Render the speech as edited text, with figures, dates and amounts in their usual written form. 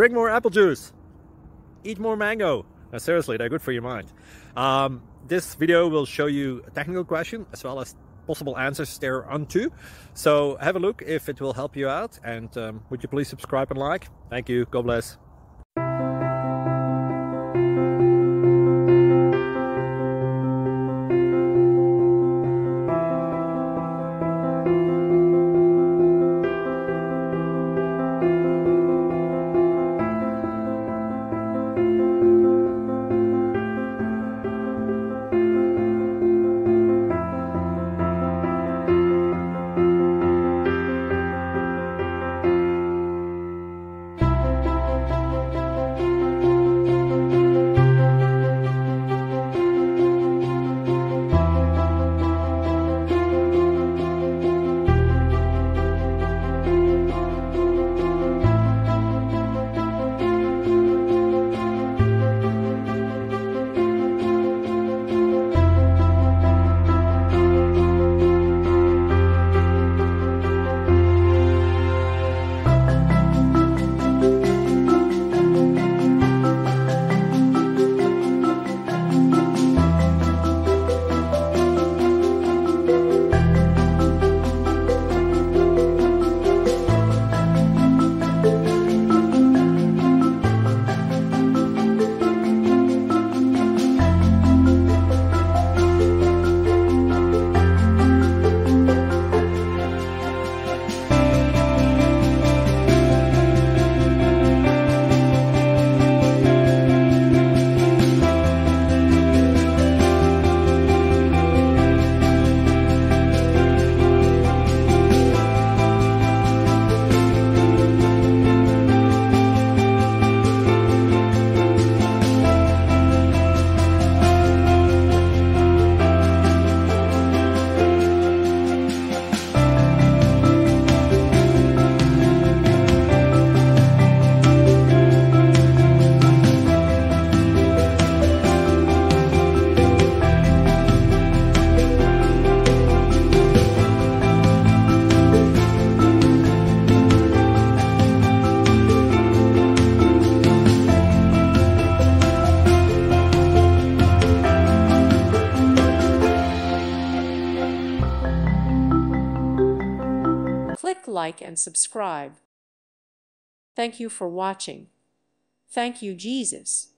drink more apple juice, eat more mango. No, seriously, they're good for your mind. This video will show you a technical question as well as possible answers thereunto. So have a look if it will help you out, and would you please subscribe and like? Thank you. God bless. Click like and subscribe. Thank you for watching. Thank you, Jesus.